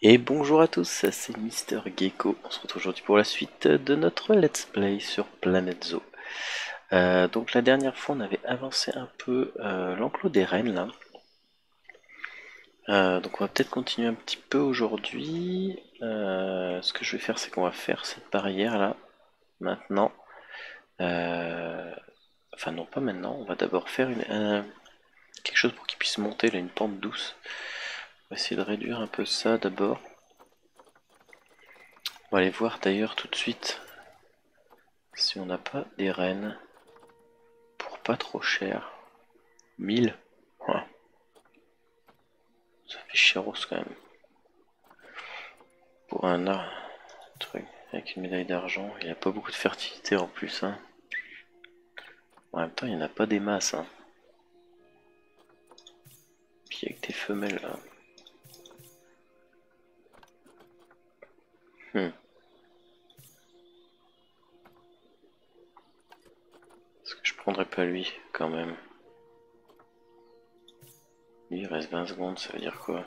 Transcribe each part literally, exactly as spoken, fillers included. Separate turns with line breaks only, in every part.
Et bonjour à tous, c'est Mister Gecko. On se retrouve aujourd'hui pour la suite de notre Let's Play sur Planet Zoo. Euh, donc la dernière fois on avait avancé un peu euh, l'enclos des rennes là. Euh, donc on va peut-être continuer un petit peu aujourd'hui. Euh, ce que je vais faire c'est qu'on va faire cette barrière là maintenant. Euh, enfin non pas maintenant, on va d'abord faire une, un- quelque chose pour qu'ils puissent monter là, une pente douce. On va essayer de réduire un peu ça d'abord. On va aller voir d'ailleurs tout de suite si on n'a pas des rennes pour pas trop cher. mille. Ouais. Ça fait chéros quand même. Pour un art, truc avec une médaille d'argent, il n'y a pas beaucoup de fertilité en plus. Hein. En même temps, il n'y en a pas des masses. Hein. Puis avec des femelles là. Hmm. Est-ce que je prendrais pas lui quand même? Lui, il reste vingt secondes, ça veut dire quoi?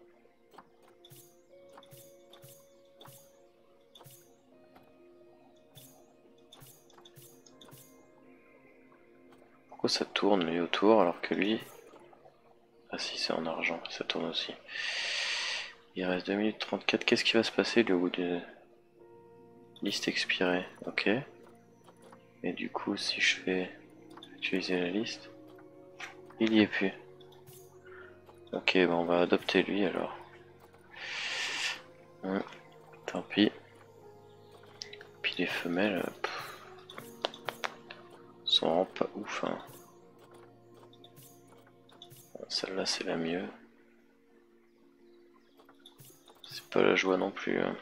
Pourquoi ça tourne lui autour alors que lui... Ah si, c'est en argent, ça tourne aussi. Il reste deux minutes trente-quatre, qu'est-ce qui va se passer lui au bout de... Liste expirée, ok. Et du coup, si je fais utiliser la liste, il y est plus. Ok, bon, on va adopter lui alors. Hum, tant pis. Puis les femelles, pff, sont vraiment pas ouf. Hein. Bon, celle-là, c'est la mieux. C'est pas la joie non plus. Hein.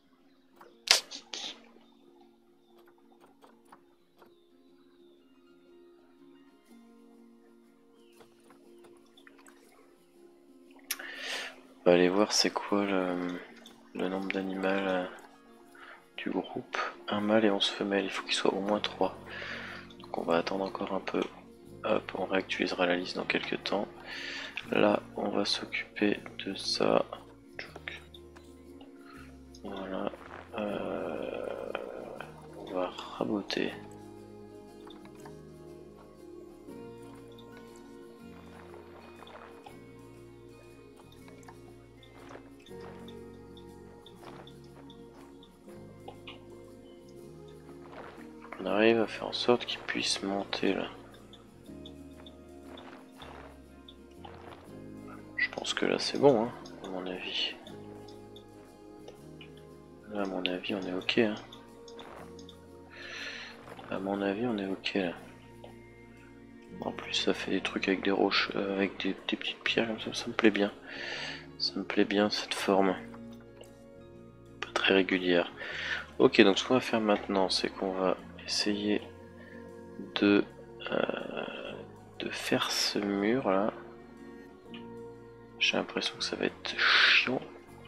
On va aller voir c'est quoi le, le nombre d'animaux du groupe. Un mâle et onze femelles, il faut qu'il soit au moins trois. Donc on va attendre encore un peu. Hop, on réactualisera la liste dans quelques temps. Là, on va s'occuper de ça. Voilà. Euh, on va raboter. On arrive à faire en sorte qu'il puisse monter là. Je pense que là c'est bon, hein, à mon avis. Là, à mon avis, on est ok. Hein. À mon avis, on est ok là. En plus, ça fait des trucs avec des roches, euh, avec des, des petites pierres comme ça, ça me plaît bien. Ça me plaît bien cette forme. Pas très régulière. Ok, donc ce qu'on va faire maintenant, c'est qu'on va essayer de, euh, de faire ce mur là. J'ai l'impression que ça va être chiant.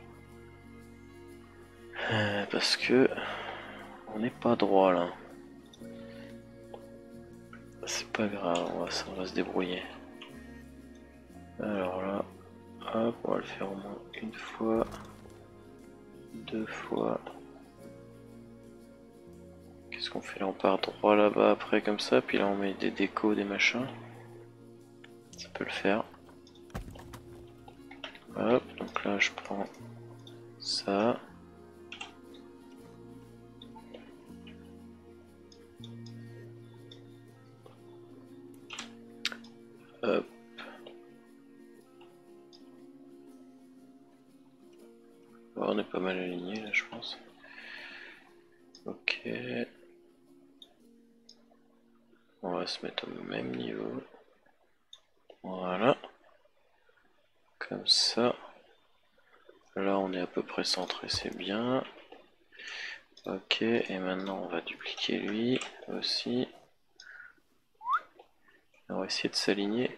Euh, parce que on n'est pas droit là. C'est pas grave, on va, on va se débrouiller. Alors là, hop, on va le faire au moins une fois, deux fois. Qu'est-ce qu'on fait là? On part droit là-bas après comme ça, puis là on met des décos, des machins. Ça peut le faire. Hop, donc là je prends ça. Hop. Oh, on est pas mal aligné là je pense. Ok. On va se mettre au même niveau. Voilà. Comme ça. Là on est à peu près centré, c'est bien. Ok, et maintenant on va dupliquer lui aussi. On va essayer de s'aligner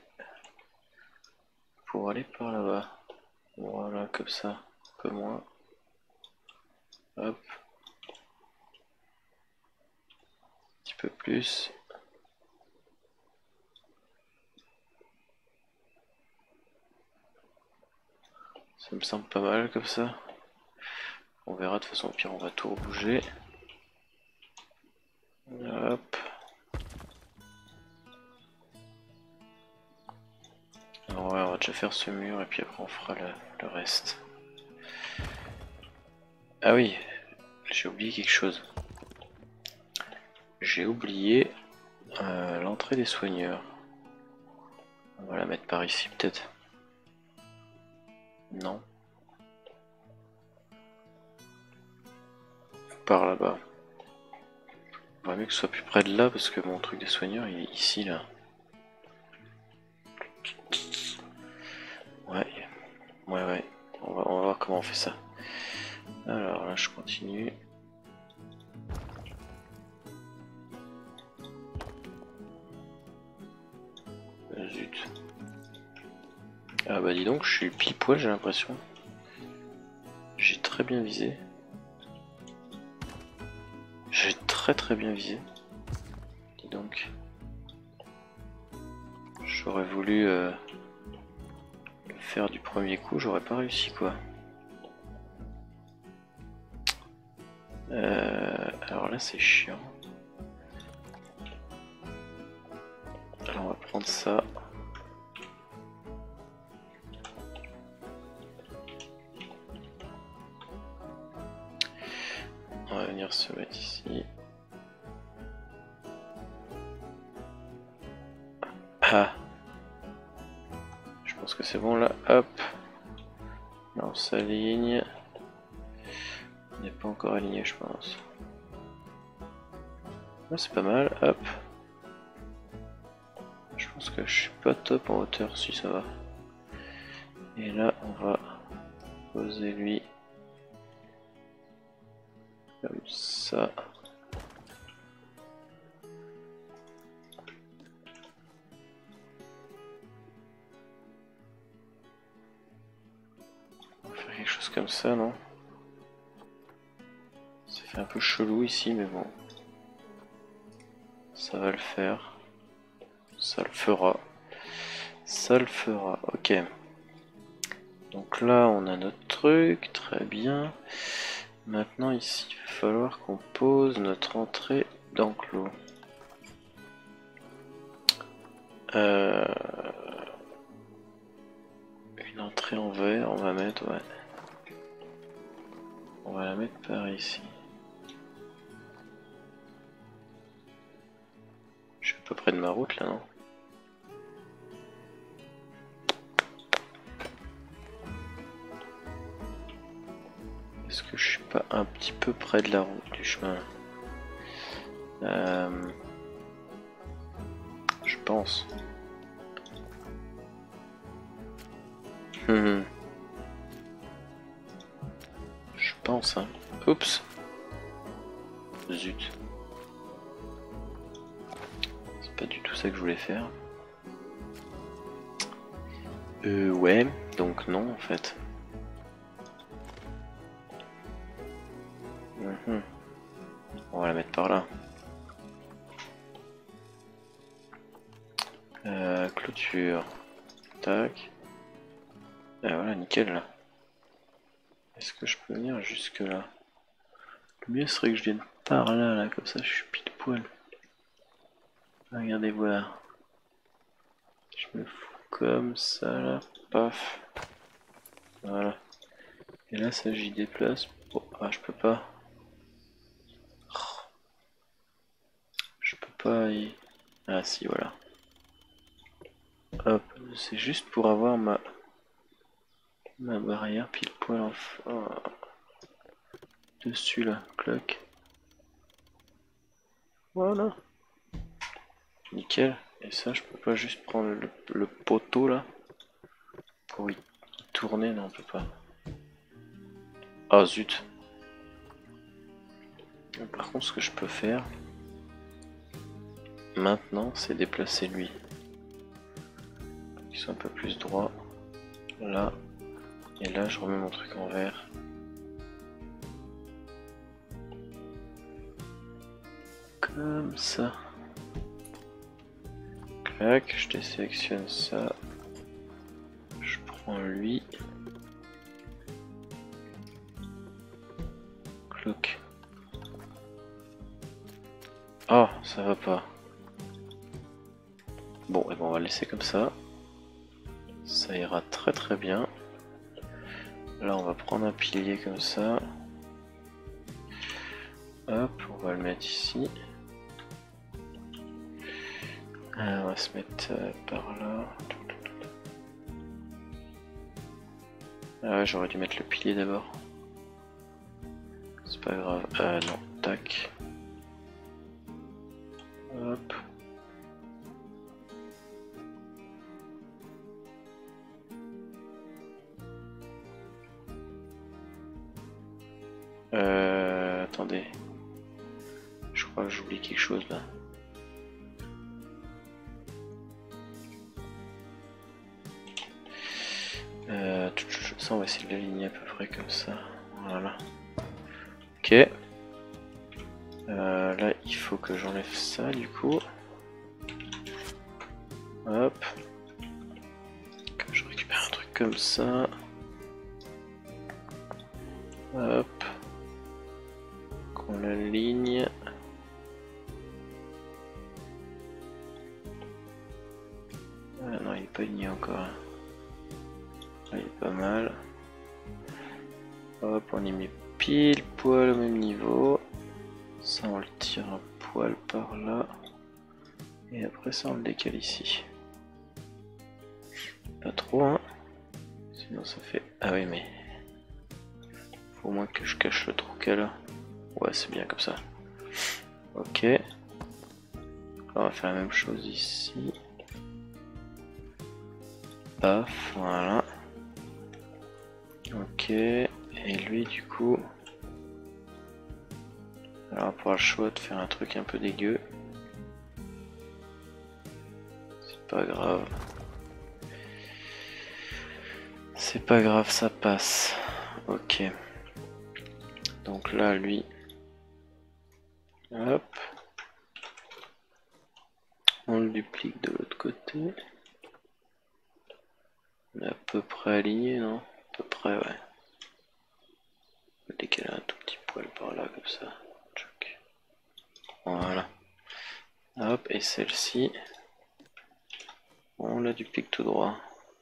pour aller par là-bas. Voilà, comme ça, un peu moins. Hop. Un petit peu plus. Ça me semble pas mal comme ça. On verra, de toute façon, au pire, on va tout rebouger. Hop. Alors ouais, on va déjà faire ce mur et puis après on fera le, le reste. Ah oui, j'ai oublié quelque chose. J'ai oublié euh, l'entrée des soigneurs. On va la mettre par ici peut-être. Non. Par là-bas. Il vaut mieux que ce soit plus près de là parce que mon truc des soigneurs il est ici là. Ouais. Ouais ouais. On va, on va voir comment on fait ça. Alors là je continue. Zut. Ah bah dis donc, je suis pile poil j'ai l'impression. J'ai très bien visé. J'ai très très bien visé. Dis donc. J'aurais voulu euh, le faire du premier coup, j'aurais pas réussi quoi. Euh, alors là c'est chiant. Alors on va prendre ça. On va venir se mettre ici. Ah. Je pense que c'est bon là. Hop. Là on s'aligne. On n'est pas encore aligné je pense. Ah, c'est pas mal. Hop. Je pense que je suis pas top en hauteur si ça va. Et là on va poser lui. Comme ça. On va faire quelque chose comme ça, non? Ça fait un peu chelou ici, mais bon. Ça va le faire. Ça le fera. Ça le fera, ok. Donc là, on a notre truc, très bien. Maintenant, ici, il va falloir qu'on pose notre entrée d'enclos. Euh... Une entrée en verre, on va mettre, ouais. On va la mettre par ici. Je suis à peu près de ma route là, non? Est-ce que je suis pas un petit peu près de la route du chemin? euh... Je pense. Hmm. Je pense, hein. Oups. Zut. C'est pas du tout ça que je voulais faire. Euh, ouais. Donc non, en fait. Mmh. On va la mettre par là. Euh, clôture. Tac. Et voilà, nickel là. Est-ce que je peux venir jusque là? Le mieux serait que je vienne par là, là, comme ça je suis pile poil. Regardez voir. Je me fous comme ça là. Paf. Voilà. Et là ça j'y déplace. Bon, ah je peux pas. Je peux pas y... Ah si voilà. Hop, c'est juste pour avoir ma ma barrière pile poil en oh. Dessus là, cloc. Voilà. Nickel. Et ça je peux pas juste prendre le, le poteau là pour y tourner, non on peut pas. Ah zut. Par contre ce que je peux faire maintenant c'est déplacer lui. Ils sont un peu plus droits. Là. Et là je remets mon truc en vert. Comme ça. Clac, je désélectionne ça. Je prends lui. Oh, ça va pas. Bon, et bon, on va le laisser comme ça. Ça ira très très bien. Là, on va prendre un pilier comme ça. Hop, on va le mettre ici. Euh, on va se mettre euh, par là. Ah ouais, j'aurais dû mettre le pilier d'abord. C'est pas grave. Euh, non, tac. Hop. Euh, attendez. Je crois que j'oublie quelque chose là. Euh, ça, on va essayer de l'aligner à peu près comme ça. Voilà. Ok. Euh, là, il faut que j'enlève ça du coup. Hop. Que je récupère un truc comme ça. Hop. Qu'on l'aligne. Ah non, il est pas aligné encore. Là, il est pas mal. Hop, on y met pile poil au même niveau. Ça, on le tire un poil par là. Et après ça, on le décale ici. Pas trop, hein. Sinon, ça fait... Ah oui, mais... Faut au moins que je cache le trou qu'elle a. Ouais, c'est bien comme ça. Ok. Là, on va faire la même chose ici. Paf, voilà. Ok. Et lui, du coup... Alors, on va pouvoir le choix de faire un truc un peu dégueu. C'est pas grave. C'est pas grave, ça passe. Ok. Donc là, lui... Hop. On le duplique de l'autre côté. On est à peu près aligné, non? À peu près, ouais. On va décaler un tout petit poil par là, comme ça. Voilà. Hop, et celle-ci, on la duplique tout droit.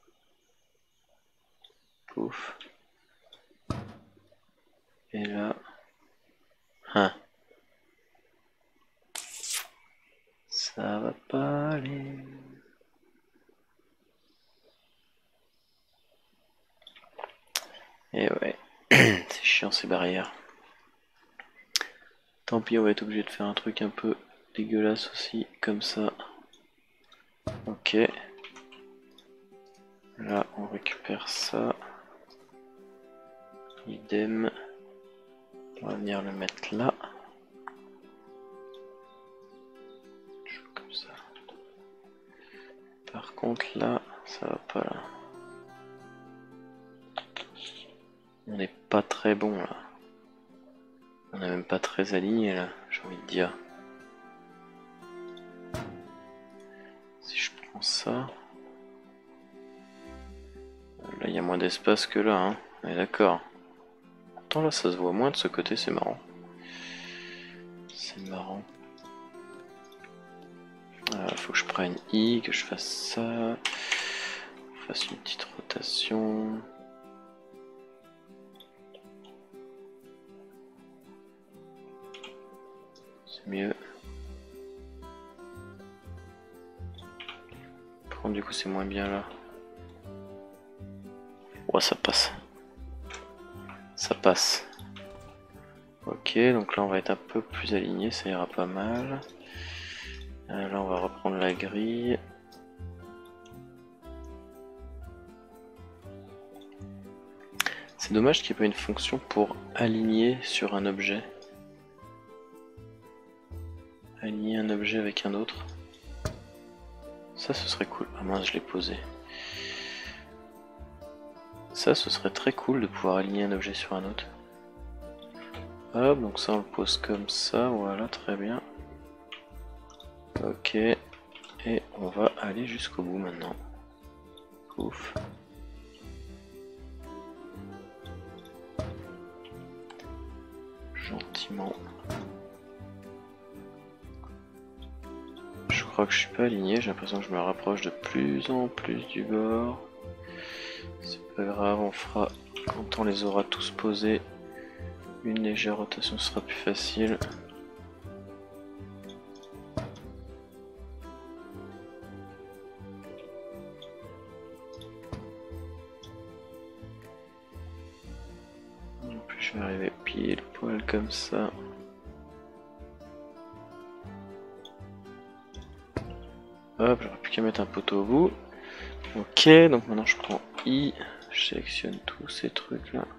Pouf. Et là... Hein. Ça va pas aller. Et ouais, c'est chiant ces barrières. Tant pis, on va être obligé de faire un truc un peu dégueulasse aussi, comme ça. Ok. Là, on récupère ça. Idem. On va venir le mettre là. Comme ça. Par contre, là, ça va pas là. On n'est pas très bon là. On n'est même pas très aligné là, j'ai envie de dire. Si je prends ça... Là, il y a moins d'espace que là, hein. On est d'accord. Pourtant, là, ça se voit moins de ce côté, c'est marrant. C'est marrant. Il faut que je prenne I, que je fasse ça. Je fasse une petite rotation. C'est mieux. Par contre, du coup, c'est moins bien là. Ouais, ça passe. Ça passe. Ok, donc là, on va être un peu plus aligné, ça ira pas mal. Euh, là, on va reprendre la grille. C'est dommage qu'il n'y ait pas une fonction pour aligner sur un objet. Aligner un objet avec un autre. Ça, ce serait cool. Ah mince, je l'ai posé. Ça, ce serait très cool de pouvoir aligner un objet sur un autre. Hop, donc ça, on le pose comme ça. Voilà, très bien. Ok. Et on va aller jusqu'au bout maintenant. Ouf. Gentiment. crois que je suis pas aligné, j'ai l'impression que je me rapproche de plus en plus du bord. C'est pas grave, on fera quand on les aura tous posés. Une légère rotation sera plus facile. En plus je vais arriver pile poil comme ça. Hop, j'aurais plus qu'à mettre un poteau au bout. Ok, donc maintenant je prends I, je sélectionne tous ces trucs là.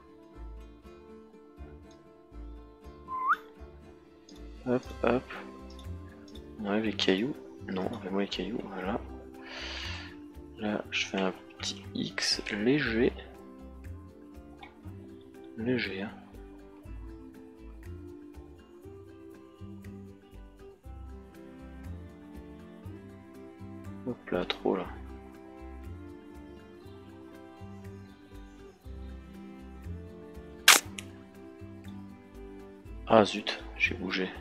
Hop, hop. On enlève les cailloux. Non, enlève-moi les cailloux, voilà. Là, je fais un petit X léger. Léger, hein. Hop là, trop là. Ah zut, j'ai bougé.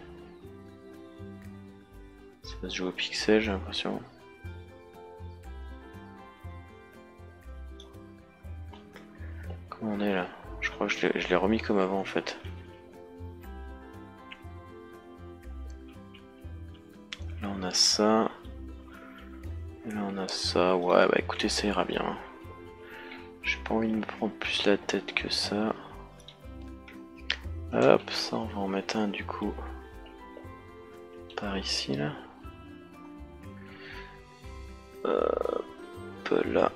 Ça va se jouer au pixel, j'ai l'impression. Comment on est là? Je crois que je l'ai remis comme avant en fait. Là on a ça. Et là on a ça. Ouais bah écoutez, ça ira bien. J'ai pas envie de me prendre plus la tête que ça. Hop, ça on va en mettre un du coup par ici là. Hop là.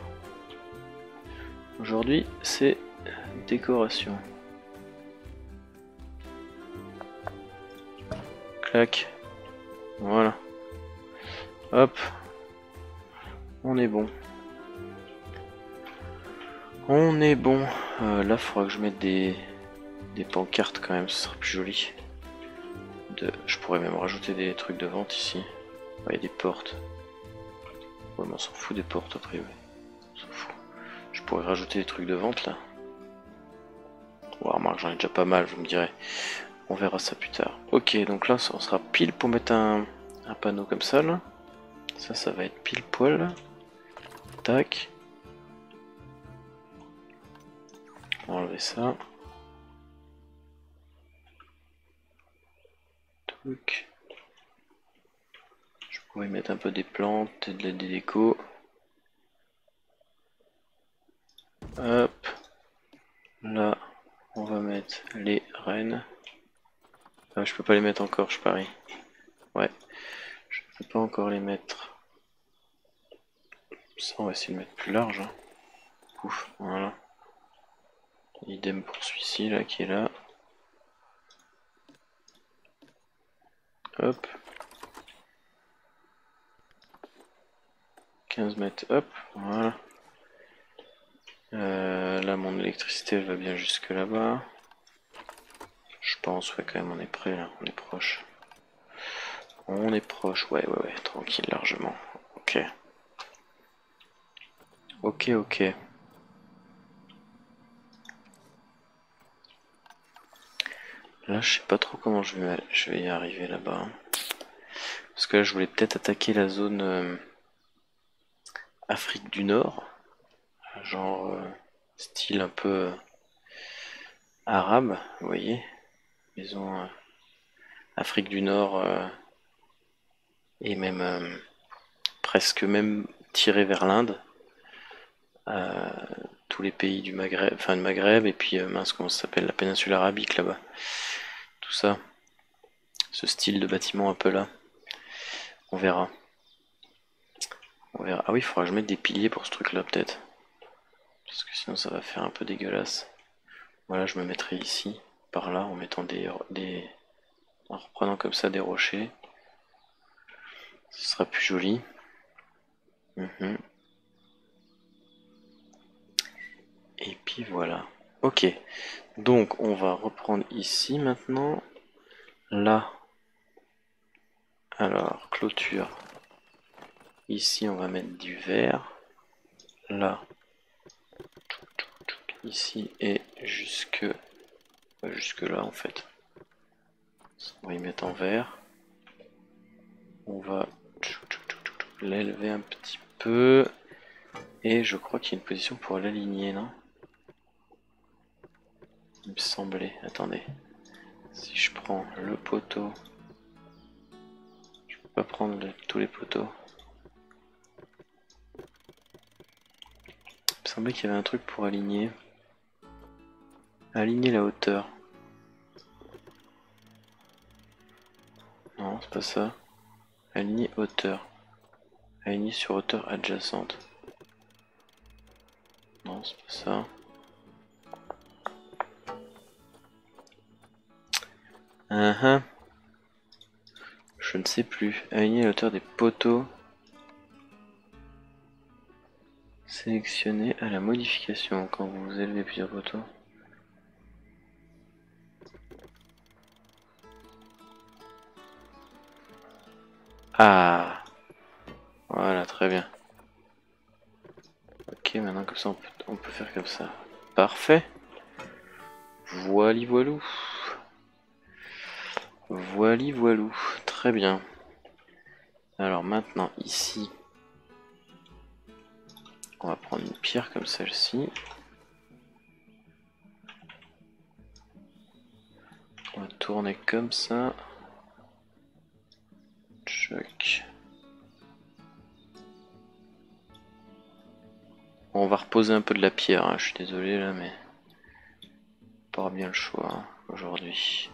Aujourd'hui c'est décoration. Clac. Voilà. Hop. On est bon. On est bon. Euh, là, il faudra que je mette des, des pancartes quand même, ce sera plus joli. De... Je pourrais même rajouter des trucs de vente ici. Il y a des portes. Ouais, mais on s'en fout des portes après. Ouais. On s'en fout. Je pourrais rajouter des trucs de vente là. Ouais, remarque, j'en ai déjà pas mal, vous me direz. On verra ça plus tard. Ok, donc là, ça sera pile pour mettre un, un panneau comme ça là. Ça, ça va être pile poil. Tac. On va enlever ça. Truc. Je pourrais mettre un peu des plantes et de la déco. Hop. Là, on va mettre les rennes. Ah, je peux pas les mettre encore, je parie. Ouais. Je peux pas encore les mettre. Ça, on va essayer de mettre plus large. Hein. Ouf, voilà. Idem pour celui-ci là qui est là. Hop. quinze mètres, hop, voilà. Euh, là mon électricité elle va bien jusque là-bas. Je pense, ouais quand même on est prêt là, on est proche. On est proche, ouais ouais ouais, tranquille largement. Ok. Ok ok. Là je sais pas trop comment je vais, je vais y arriver là-bas. Parce que là je voulais peut-être attaquer la zone euh, Afrique du Nord. Genre euh, style un peu euh, arabe, vous voyez. Maison euh, Afrique du Nord euh, et même euh, presque même tiré vers l'Inde. Euh, tous les pays du Maghreb, enfin du Maghreb et puis euh, mince comment ça s'appelle, la péninsule arabique là-bas. Tout ça. Ce style de bâtiment un peu là. On verra. On verra. Ah oui, il faudra que je mette des piliers pour ce truc là peut-être. Parce que sinon ça va faire un peu dégueulasse. Voilà, je me mettrai ici, par là, en mettant des, des... en reprenant comme ça des rochers. Ce sera plus joli. Mmh. Et puis voilà. Ok. Donc on va reprendre ici maintenant. Là. Alors, clôture. Ici on va mettre du vert. Là. Ici et jusque, jusque là en fait. On va y mettre en vert. On va l'élever un petit peu. Et je crois qu'il y a une position pour l'aligner, non? Il me semblait. Attendez. Si je prends le poteau... Je peux pas prendre le, tous les poteaux. Il me semblait qu'il y avait un truc pour aligner. Aligner la hauteur. Non, c'est pas ça. Aligner hauteur. Aligner sur hauteur adjacente. Non, c'est pas ça. Uh -huh. Je ne sais plus. Aligner la hauteur des poteaux. Sélectionnez à la modification quand vous élevez plusieurs poteaux. Ah, voilà, très bien. Ok, maintenant comme ça on peut, on peut faire comme ça. Parfait. Voili voilou. Voili voilou. Très bien. Alors maintenant ici, on va prendre une pierre comme celle-ci. On va tourner comme ça. Choc. Bon, on va reposer un peu de la pierre, hein. Je suis désolé là, mais pas bien le choix hein, aujourd'hui.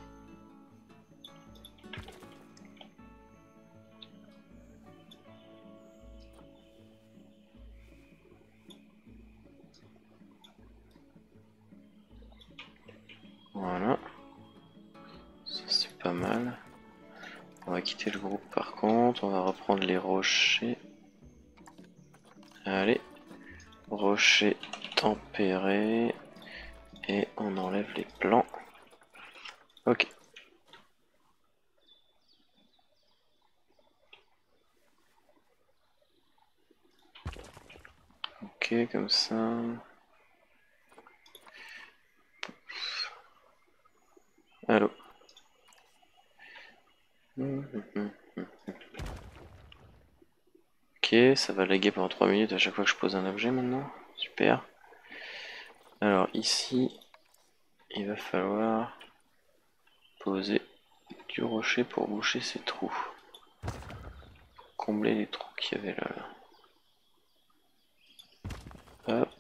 Voilà. Ça c'est pas mal. On va quitter le groupe par contre, on va reprendre les rochers. Allez, rochers tempérés. Et on enlève les plans. Ok. Ok, comme ça. Allô. Ok, ça va laguer pendant trois minutes à chaque fois que je pose un objet maintenant. Super. Alors ici, il va falloir poser du rocher pour boucher ces trous. Combler les trous qu'il y avait là. là. Hop.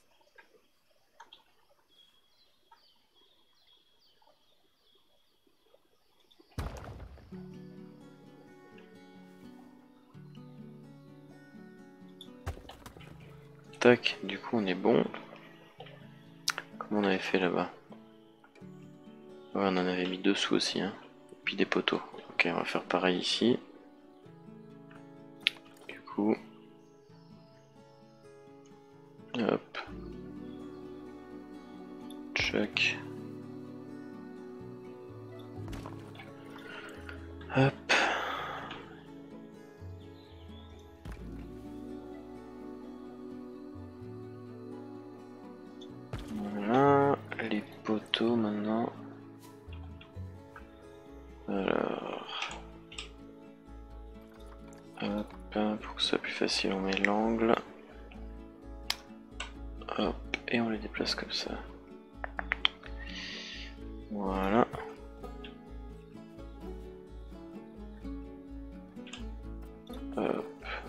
Tac, du coup on est bon. Comme on avait fait là-bas. Ouais, on en avait mis dessous aussi, hein. Et puis des poteaux. Ok, on va faire pareil ici. Du coup. Hop. Check. Hop. Voilà. Les poteaux maintenant. Alors. Hop. Pour que ce soit plus facile, on met l'angle. Hop. Et on les déplace comme ça. Voilà. Hop.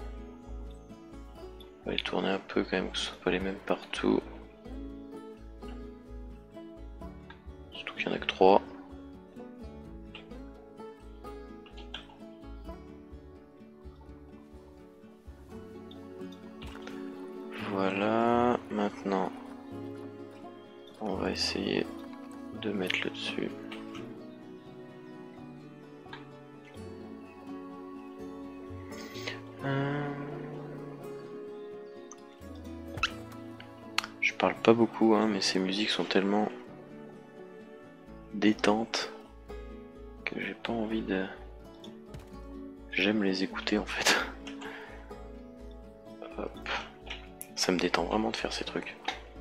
On va les tourner un peu quand même, que ce soit pas les mêmes partout. Surtout qu'il y en a que trois. Voilà. Maintenant, on va essayer de mettre le dessus. Je parle pas beaucoup, hein, mais ces musiques sont tellement détentes que j'ai pas envie de... J'aime les écouter en fait. Hop. Ça me détend vraiment de faire ces trucs.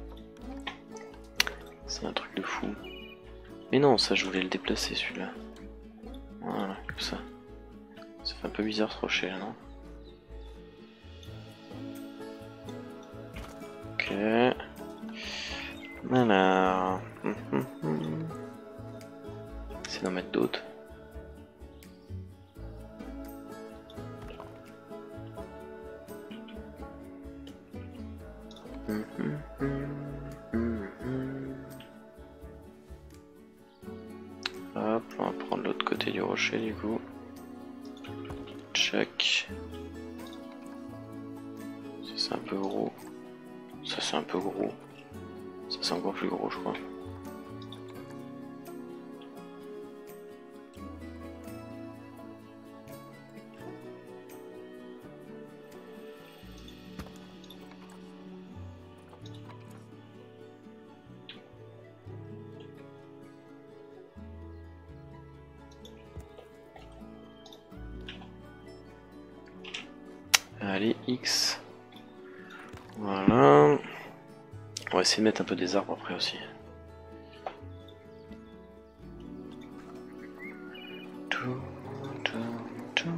C'est un truc de fou. Mais non, ça je voulais le déplacer celui-là. Voilà, comme ça. Ça fait un peu bizarre ce rocher là, non? Ok. Alors. C'est d'en mettre d'autres. Hop, on va prendre l'autre côté du rocher du coup. Check. Ça c'est un peu gros. Ça c'est un peu gros. Ça c'est encore plus gros je crois. Allez, X. Voilà. On va essayer de mettre un peu des arbres après aussi. Tout, tout, tout.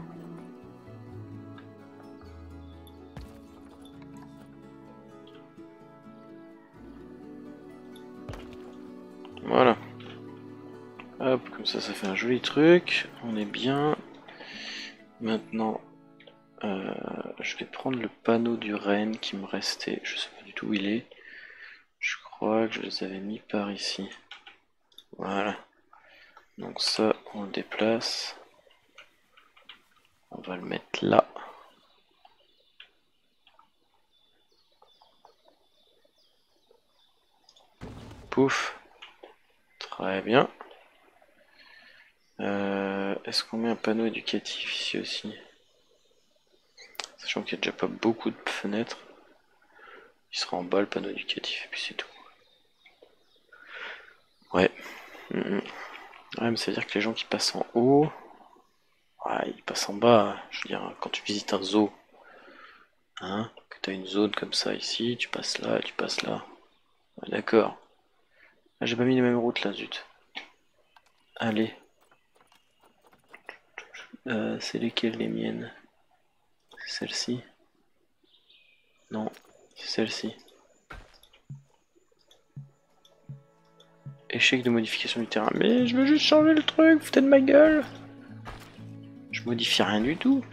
Voilà. Hop, comme ça, ça fait un joli truc. On est bien. Maintenant, euh, je vais prendre le panneau du renne qui me restait. Je sais pas du tout où il est. Je crois que je les avais mis par ici. Voilà. Donc ça, on le déplace. On va le mettre là. Pouf. Très bien. Euh, Est-ce qu'on met un panneau éducatif ici aussi? Sachant qu'il n'y a déjà pas beaucoup de fenêtres. Il sera en bas le panneau éducatif et puis c'est tout. Ouais. Mmh. Ouais, mais ça veut dire que les gens qui passent en haut, ouais, ils passent en bas. Je veux dire, quand tu visites un zoo, hein, que tu as une zone comme ça ici, tu passes là, tu passes là. Ouais, d'accord. Ah, j'ai pas mis les mêmes routes là, zut. Allez. Euh, c'est lesquelles les miennes? C'est celle-ci? Non, c'est celle-ci. Échec de modification du terrain. Mais je veux juste changer le truc, foutez de ma gueule. Je modifie rien du tout.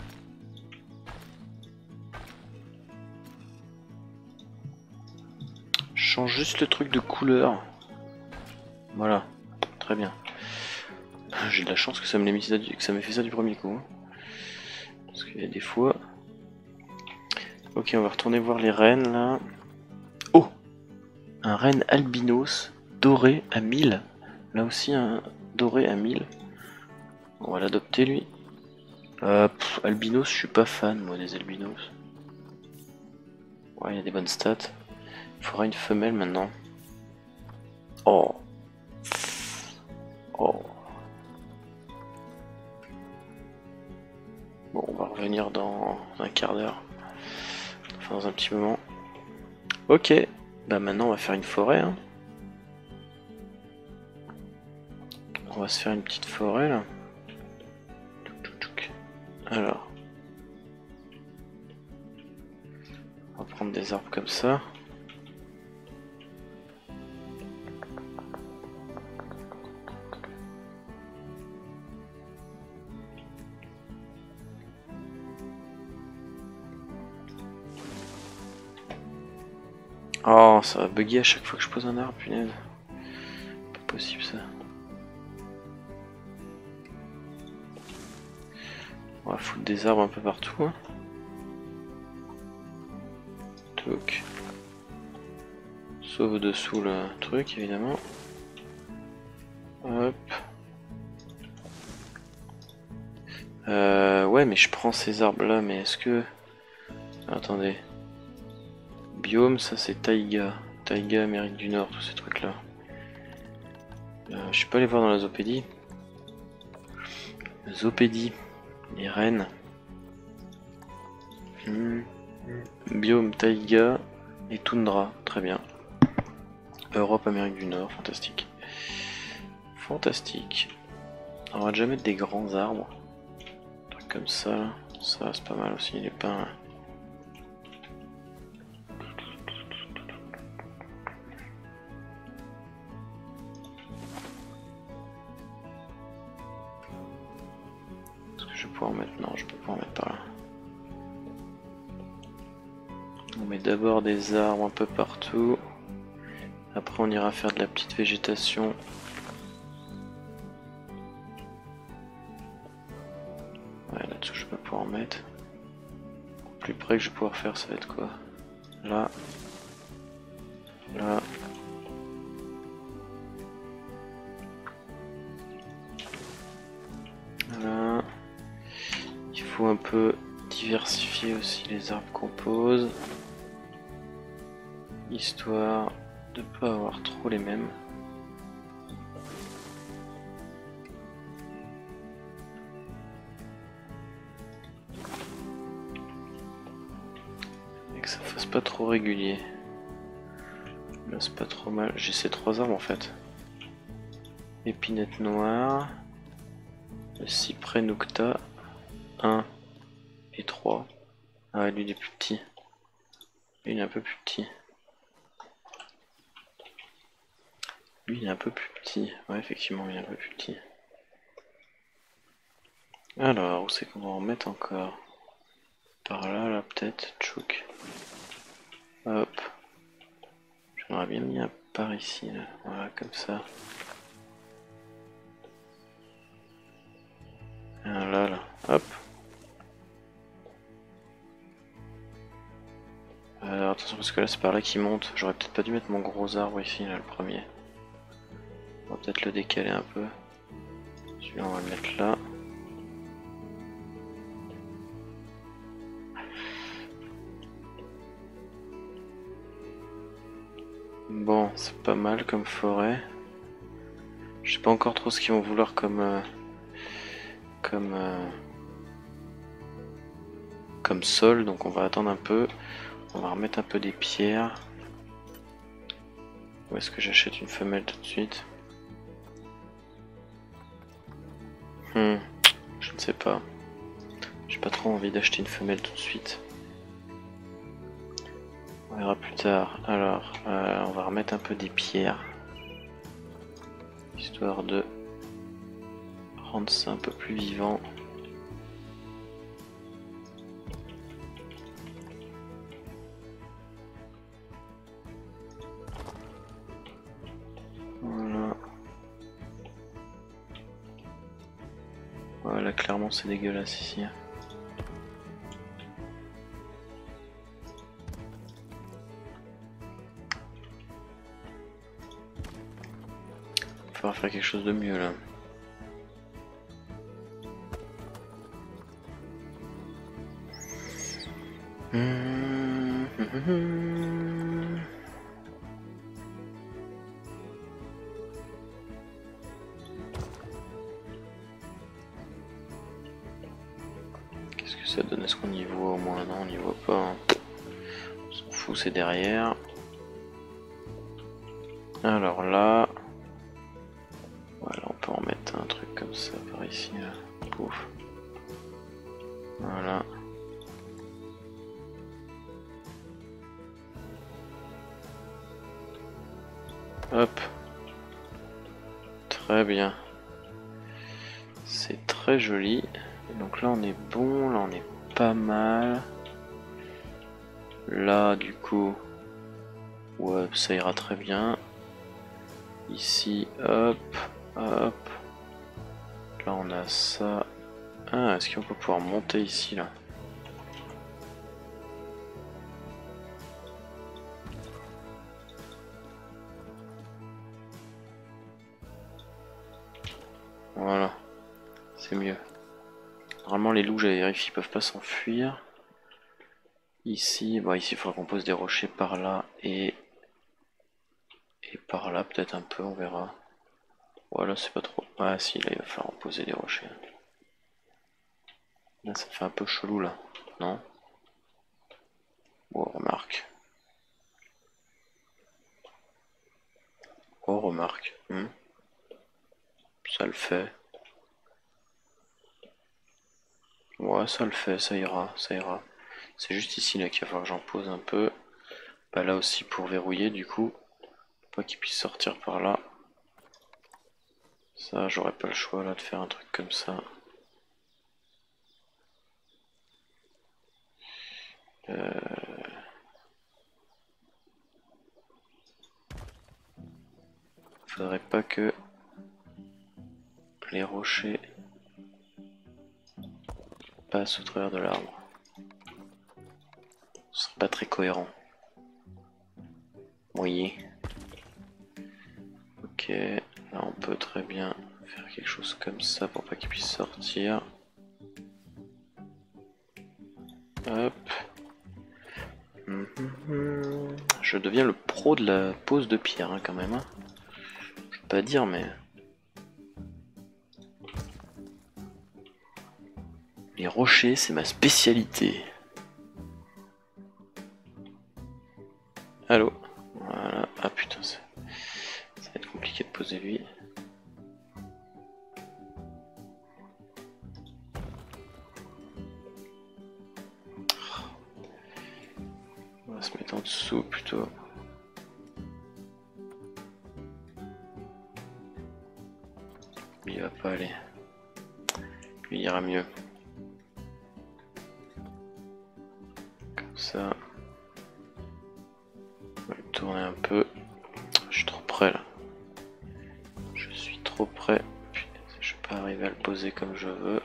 Je change juste le truc de couleur. Voilà, très bien. J'ai de la chance que ça m'ait fait ça du premier coup. Parce qu'il y a des fois... Ok, on va retourner voir les rennes là. Oh! Un renne albinos doré à mille. Là aussi un doré à mille. On va l'adopter lui. Euh, pff, albinos, je suis pas fan moi des albinos. Ouais, il y a des bonnes stats. Il faudra une femelle maintenant. Oh! Oh! Bon, on va revenir dans un quart d'heure. Enfin, dans un petit moment. Ok, bah maintenant on va faire une forêt. Hein. On va se faire une petite forêt là. Alors. On va prendre des arbres comme ça. Oh, ça va bugger à chaque fois que je pose un arbre, punaise. Pas possible ça. On va foutre des arbres un peu partout. Hein. Donc. Sauf dessous le truc, évidemment. Hop. Euh, ouais, mais je prends ces arbres là, mais est-ce que... Attendez. Biome, ça c'est taïga. Taïga, Amérique du Nord, tous ces trucs là. Euh, je suis pas allé voir dans la zoopédie. Zoopédie, les rennes. Hmm. Biome, taïga et toundra, très bien. Europe, Amérique du Nord, fantastique. Fantastique. On va déjà mettre des grands arbres. Un truc comme ça, là. Ça c'est pas mal aussi, les pins. je vais pouvoir en mettre. Non, je peux pas en mettre par là. On met d'abord des arbres un peu partout. Après on ira faire de la petite végétation. Ouais, là-dessous je peux pouvoir en mettre. Plus près que je vais pouvoir faire, ça va être quoi? Là. Là. Voilà. Il faut un peu diversifier aussi les arbres qu'on pose. Histoire de ne pas avoir trop les mêmes. Et que ça fasse pas trop régulier. Là c'est pas trop mal. J'ai ces trois arbres en fait. Épinette noire. Le cyprès Nocta. un et trois. Ah lui il est plus petit. Lui il est un peu plus petit. Lui il est un peu plus petit. Ouais effectivement il est un peu plus petit. Alors où c'est qu'on va en mettre encore? Par là là peut-être. Tchouk. Hop. J'aurais bien mis un par ici là. Voilà comme ça. Un là là. Hop. Alors attention parce que là c'est par là qu'il monte. J'aurais peut-être pas dû mettre mon gros arbre ici là le premier. On va peut-être le décaler un peu. Celui-là on va le mettre là. Bon, c'est pas mal comme forêt. Je sais pas encore trop ce qu'ils vont vouloir comme euh, comme euh, comme sol, donc on va attendre un peu. On va remettre un peu des pierres. Où est-ce que j'achète une femelle tout de suite? Hmm, je ne sais pas. J'ai pas trop envie d'acheter une femelle tout de suite. On verra plus tard. Alors, euh, on va remettre un peu des pierres. Histoire de rendre ça un peu plus vivant. Voilà. Voilà, clairement c'est dégueulasse ici. Il va falloir faire quelque chose de mieux là. Mmh, mmh, mmh. Qu'est-ce que ça donne? Est-ce qu'on y voit au moins? Non, on n'y voit pas. Hein. On s'en fout, c'est derrière. Alors là... Voilà, on peut en mettre un truc comme ça par ici. Là. Pouf. Voilà. Hop. Très bien. C'est très joli. Donc là on est bon, là on est pas mal. Là du coup, ouais ça ira très bien. Ici, hop, hop. Là on a ça. Ah, est-ce qu'on peut pouvoir monter ici là? Voilà, c'est mieux. Normalement les loups, j'avais vérifié, ils peuvent pas s'enfuir. Ici, bah ici il faudra qu'on pose des rochers par là et et par là peut-être un peu, on verra. Voilà, c'est pas trop. Ah si, là il va falloir en poser des rochers. Là ça fait un peu chelou là, non? Bon, remarque. Oh, remarque. Hmm. Ça le fait. Ouais, ça le fait, ça ira, ça ira. C'est juste ici là qu'il va falloir que j'en pose un peu. Bah là aussi pour verrouiller du coup. Pas qu'il puisse sortir par là. Ça, j'aurais pas le choix là de faire un truc comme ça. Euh... Faudrait pas que les rochers passent au travers de l'arbre. Ce serait pas très cohérent. Oui. Ok, là on peut très bien faire quelque chose comme ça pour pas qu'il puisse sortir. Hop. Je deviens le pro de la pose de pierre hein, quand même. Hein. Je peux pas dire mais... Les rochers c'est ma spécialité. Allô. Voilà. Ah putain, ça va être compliqué de poser lui. On va se mettre en dessous plutôt. Il va pas aller. Il ira mieux. Comme ça. On va le tourner un peu. Je suis trop près là. Je suis trop près. Putain, je vais pas arriver à le poser comme je veux.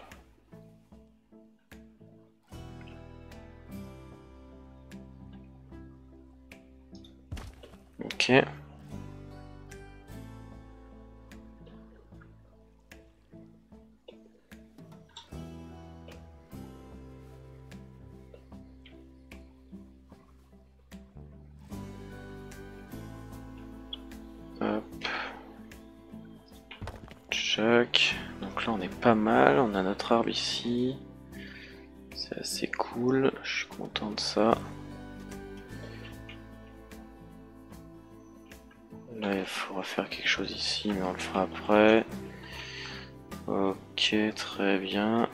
Ok. Hop. Check. Donc là on est pas mal. On a notre arbre ici. C'est assez cool. Je suis content de ça. Là il faudra faire quelque chose ici mais on le fera après. Ok, très bien.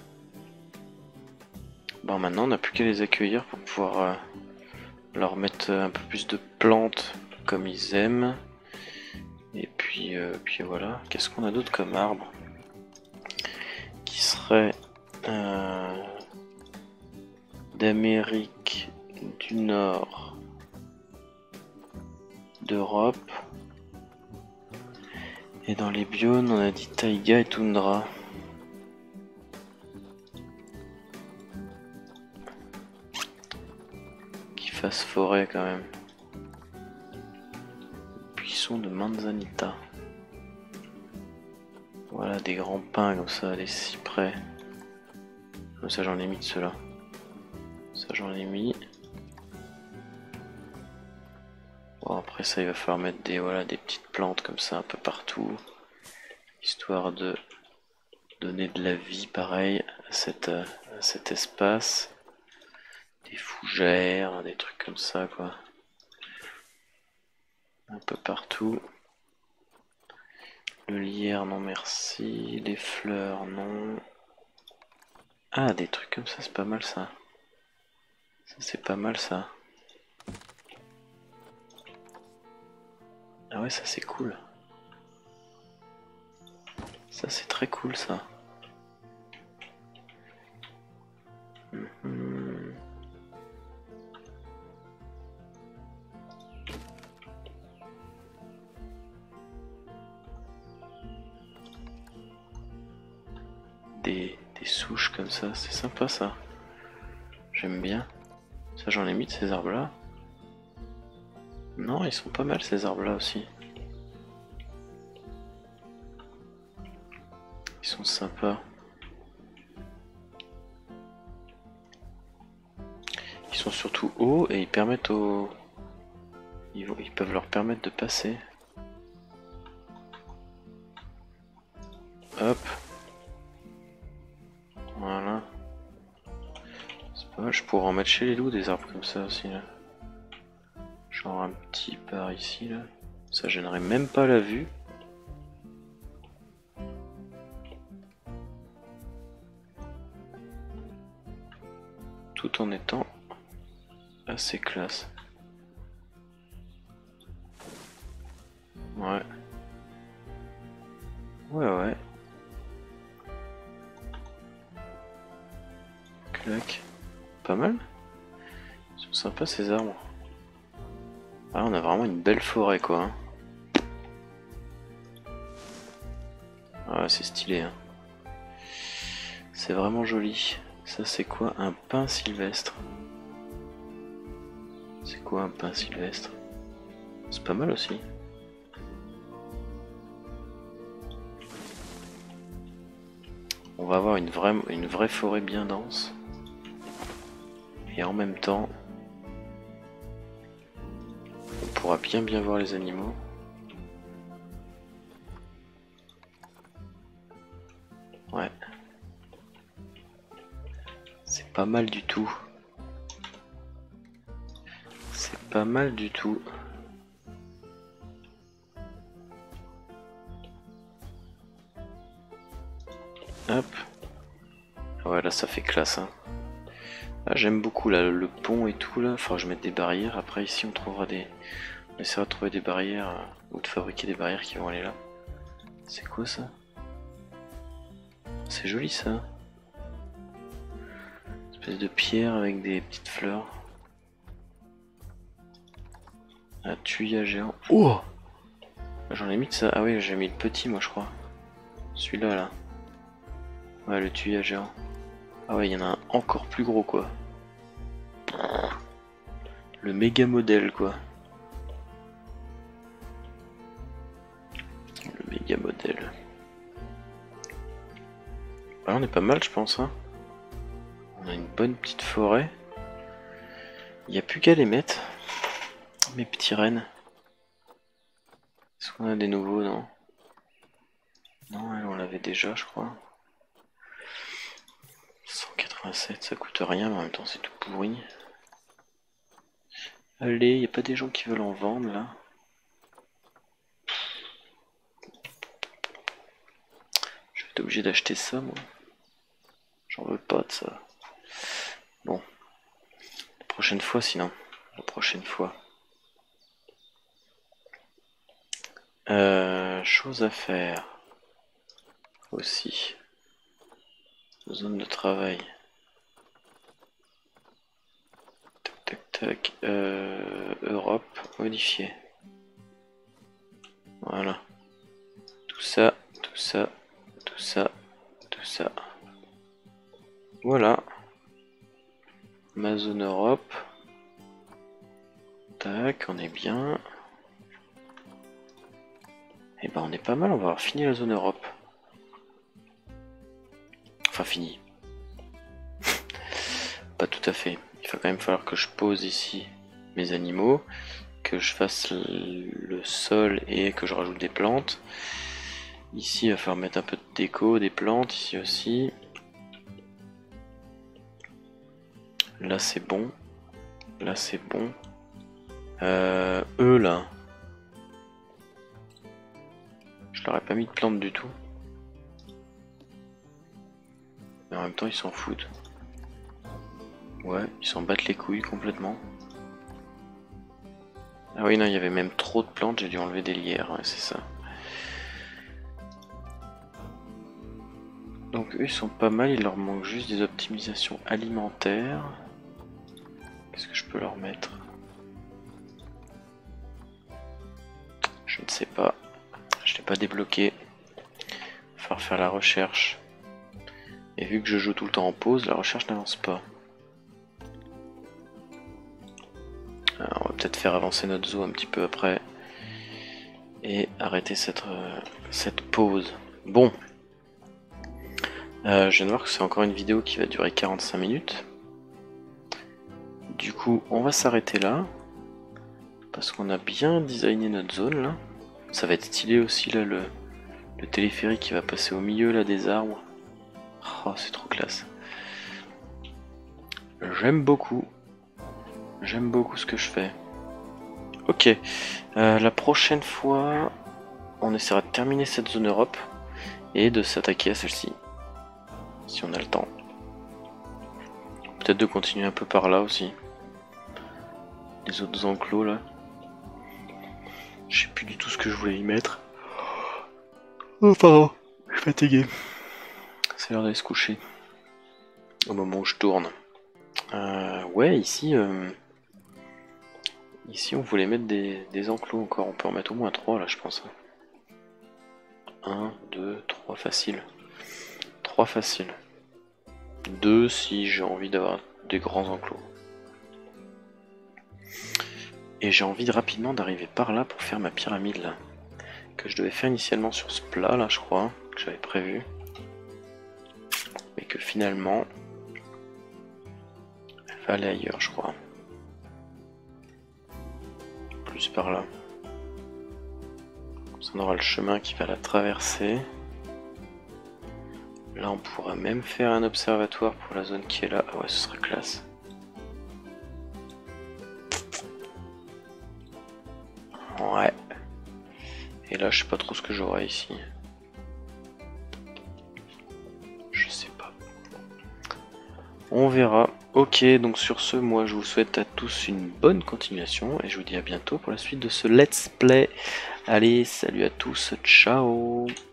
Bon maintenant on n'a plus qu'à les accueillir pour pouvoir euh, leur mettre un peu plus de plantes comme ils aiment. Et puis, euh, puis voilà. Qu'est-ce qu'on a d'autre comme arbre qui serait euh, d'Amérique du Nord, d'Europe. Et dans les biomes, on a dit taïga et toundra. Qui fasse forêt quand même. Buisson de manzanita. Voilà, des grands pins comme ça, des cyprès. Ça j'en ai mis de ceux-là. Ça j'en ai mis. Bon, après ça il va falloir mettre des, voilà, des petites plantes comme ça un peu partout. Histoire de donner de la vie pareil à, cette, à cet espace. Des fougères, des trucs comme ça quoi. Un peu partout. Le lierre non merci. Les fleurs non. Ah des trucs comme ça c'est pas mal ça. Ça c'est pas mal ça. Ah ouais ça c'est cool. Ça c'est très cool ça. Mmh. Des, des souches comme ça, c'est sympa ça. J'aime bien. Ça j'en ai mis de ces arbres là. Non ils sont pas mal ces arbres là aussi. Ils sont sympas. Ils sont surtout hauts et ils permettent aux... Ils, vont... ils peuvent leur permettre de passer. Hop. Voilà. C'est pas mal, je pourrais en mettre chez les loups des arbres comme ça aussi là. Genre un petit par ici là. Ça gênerait même pas la vue. Tout en étant assez classe. Ouais. Ouais ouais. Clac. Pas mal. Sympa ces arbres. Ah, on a vraiment une belle forêt quoi. Hein. Ah, c'est stylé. Hein. C'est vraiment joli. Ça c'est quoi? Un pin sylvestre. C'est quoi un pin sylvestre? C'est pas mal aussi. On va avoir une vraie, une vraie forêt bien dense. Et en même temps, on pourra bien bien voir les animaux. Ouais. C'est pas mal du tout. C'est pas mal du tout. Hop. Ouais, là ça fait classe. Hein. Ah, j'aime beaucoup là, le pont et tout là. Faudra que je mette des barrières. Après ici on trouvera des. On essaiera de trouver des barrières euh, ou de fabriquer des barrières qui vont aller là. C'est quoi ça? C'est joli ça. Une espèce de pierre avec des petites fleurs. Un tuyau géant. Oh! J'en ai mis de ça. Ah oui, j'ai mis le petit moi je crois. Celui-là là. Ouais, le tuyau géant. Ah ouais, il y en a un encore plus gros quoi. Le méga modèle quoi. Le méga modèle. Ah, on est pas mal je pense. Hein. On a une bonne petite forêt. Il n'y a plus qu'à les mettre. Mes petits rennes. Est-ce qu'on a des nouveaux? Non. Non, elle, on l'avait déjà je crois. cent quatre-vingt-sept, ça coûte rien, mais en même temps c'est tout pourri. Allez, y a pas des gens qui veulent en vendre là? Je vais être obligé d'acheter ça moi. J'en veux pas de ça. Bon. La prochaine fois sinon. La prochaine fois. Euh, chose à faire. Aussi. Zone de travail. Tac tac tac. Euh, Europe. Modifier. Voilà. Tout ça, tout ça, tout ça, tout ça. Voilà. Ma zone Europe. Tac, on est bien. Et ben on est pas mal, on va avoir fini la zone Europe. Enfin fini. Pas tout à fait. Il va quand même falloir que je pose ici mes animaux, que je fasse le sol et que je rajoute des plantes. Ici il va falloir mettre un peu de déco, des plantes, ici aussi. Là c'est bon. Là c'est bon. Euh, eux là. Je leur ai pas mis de plantes du tout. Mais en même temps ils s'en foutent. Ouais, ils s'en battent les couilles complètement. Ah oui non, il y avait même trop de plantes, j'ai dû enlever des lierres, ouais, c'est ça. Donc eux ils sont pas mal, il leur manque juste des optimisations alimentaires. Qu'est-ce que je peux leur mettre? Je ne sais pas. Je l'ai pas débloqué. Il va falloir faire la recherche. Et vu que je joue tout le temps en pause, la recherche n'avance pas. Alors, on va peut-être faire avancer notre zoo un petit peu après. Et arrêter cette, euh, cette pause. Bon. Euh, je viens de voir que c'est encore une vidéo qui va durer quarante-cinq minutes. Du coup, on va s'arrêter là. Parce qu'on a bien designé notre zone là. Ça va être stylé aussi là, le, le téléphérique qui va passer au milieu là des arbres. Oh, c'est trop classe. J'aime beaucoup. J'aime beaucoup ce que je fais. Ok. Euh, la prochaine fois, on essaiera de terminer cette zone Europe et de s'attaquer à celle-ci. Si on a le temps. Peut-être de continuer un peu par là aussi. Les autres enclos là. Je sais plus du tout ce que je voulais y mettre. Oh pardon, je suis fatigué. C'est l'heure d'aller se coucher. Au moment où je tourne. Euh, ouais, ici, euh, Ici on voulait mettre des, des enclos encore, on peut en mettre au moins trois là je pense. un, deux, trois facile. trois facile. deux si j'ai envie d'avoir des grands enclos. Et j'ai envie de, rapidement d'arriver par là pour faire ma pyramide là. Que je devais faire initialement sur ce plat là je crois, que j'avais prévu. Mais que finalement, elle va aller ailleurs je crois. Plus par là. Comme ça on aura le chemin qui va la traverser. Là on pourra même faire un observatoire pour la zone qui est là. Ah ouais, ce serait classe. Ouais. Et là je sais pas trop ce que j'aurai ici. Je sais pas. On verra. Ok, donc sur ce, moi je vous souhaite à tous une bonne continuation et je vous dis à bientôt pour la suite de ce let's play. Allez, salut à tous, ciao.